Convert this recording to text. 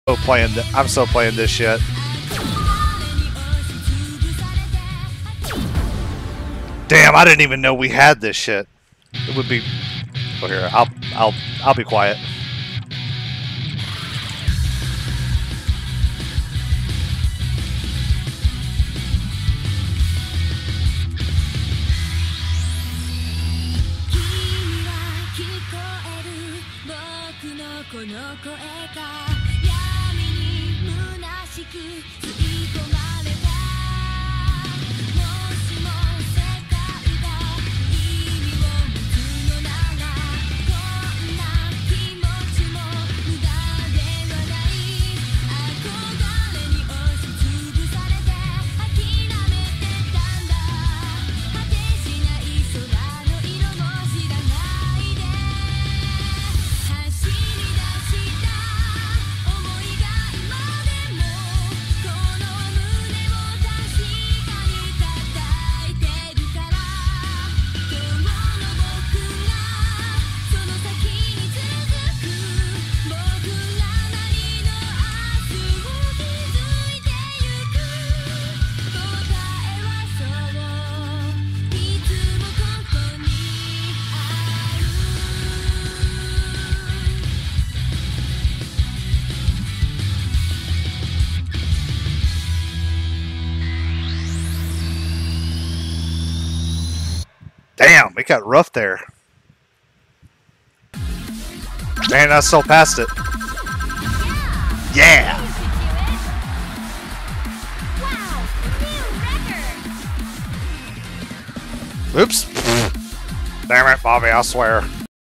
I'm still playing this shit. Damn, I didn't even know we had this shit. It would be. Oh, here, I'll be quiet. Damn, it got rough there. Man, I still passed it. Yeah! Oops. Damn it, Bobby, I swear.